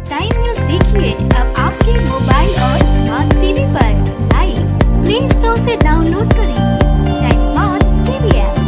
Time news देखिए अब आपके मोबाइल और स्मार्ट टीवी पर। लाइव प्ले स्टोर से डाउनलोड करें टाइम स्मार्ट टीवी ऐप।